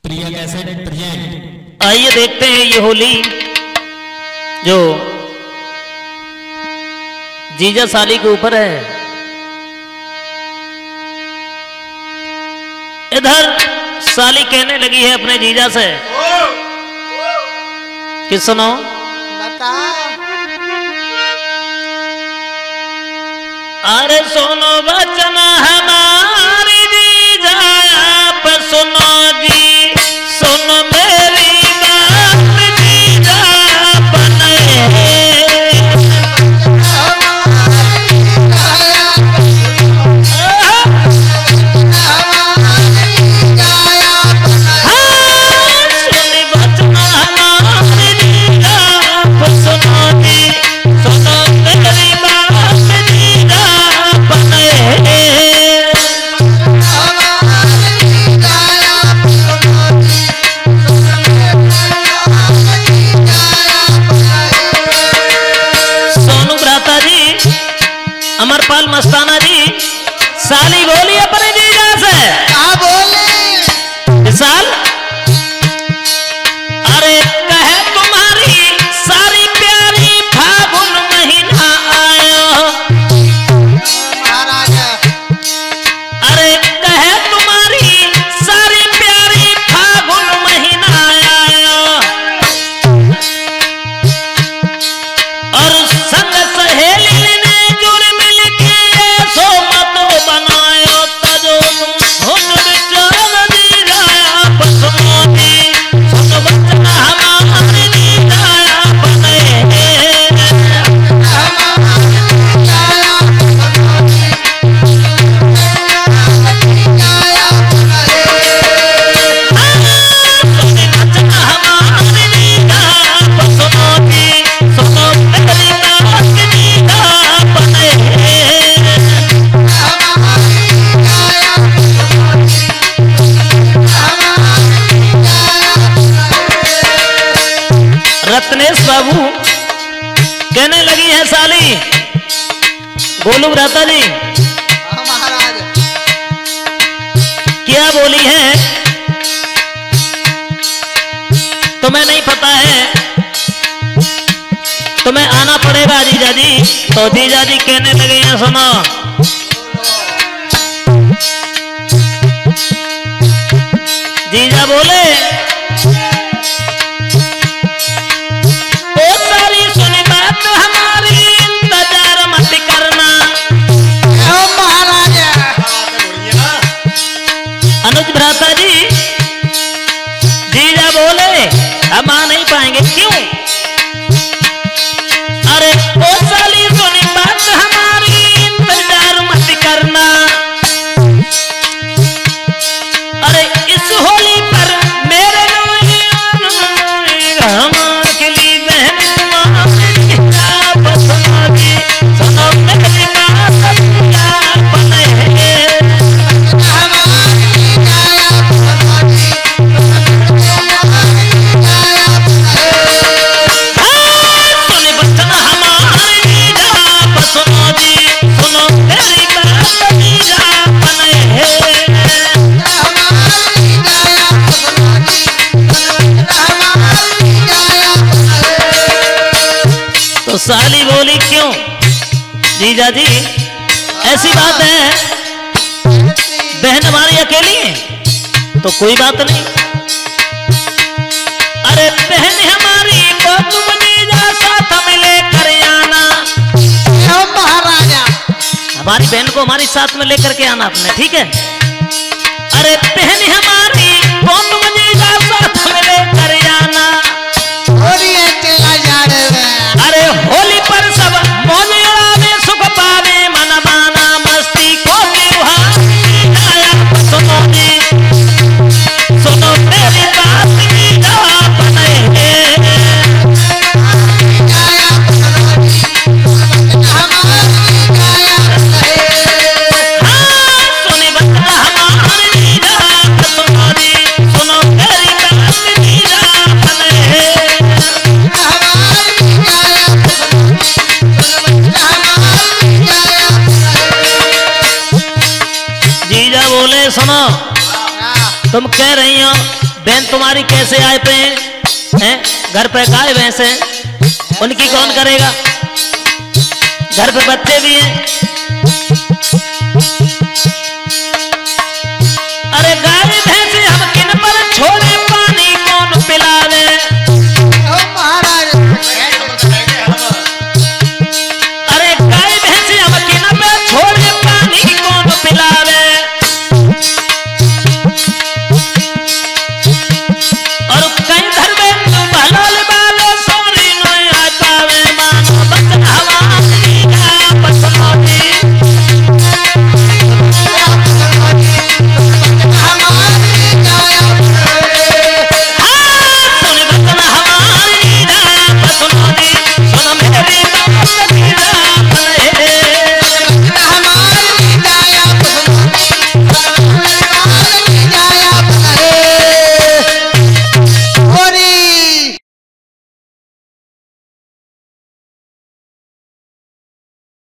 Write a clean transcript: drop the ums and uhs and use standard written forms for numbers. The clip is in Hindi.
प्रिया कैसेट प्रेजेंट। आइए देखते हैं ये होली जो जीजा साली के ऊपर है। इधर साली कहने लगी है अपने जीजा से कि सुनो बता। अरे सुनो वचन हमारी जीजा आप सुनो जी, सुनो मेरी बात जीजा बने। अमरपाल मस्ताना जी साली बोली अपने जीजा से। क्या बोले विशाल? अरे कहे तुम्हारी सारी प्यारी फागुन महीना आयो। महाराज अरे कहे तुम्हारी सारी प्यारी फागुन महीना आयो और संग सहेली रत्नेश बाबू कहने लगी है साली गोलू भ्राता जी। महाराज क्या बोली है तुम्हें नहीं पता है, तुम्हें आना पड़ेगा जीजा जी। तो जीजा जी कहने लगे हैं सुनो। जीजा बोले अनुज भ्राता जी। जीजा बोले हम आ नहीं पाएंगे। क्यों? अरे ओ साली सुनी बात हमारी, इंतजार मत करना। अरे इस होली पर मेरे हम के लिए बहन सुनो मेरी बात बने। तो साली बोली क्यों जीजा जी? ऐसी बात है बहन हमारी अकेली है तो कोई बात नहीं। अरे बहन हमारी को तुम जीजा साथ में लेकर आना। महाराजा हमारी बहन को हमारी साथ में लेकर के आना आपने, ठीक है? अरे बहन हमारी को तुम जीजा साथ में लेकर आना। अरे होली पर सब मौज उड़ावे, सुख पावे, मन माना मस्ती को आया। सुनो जी, सुनो मेरी बात जीजा बने। सुनी बता हमारी जीजा, सुनो जी, सुनो मेरी बात जीजा बने। जीजा बोले सुनो तुम कह रही हो बहन तुम्हारी कैसे आए पे हैं? घर पे गाय भैंस हैं, उनकी कौन करेगा? घर पे बच्चे भी हैं। अरे गाय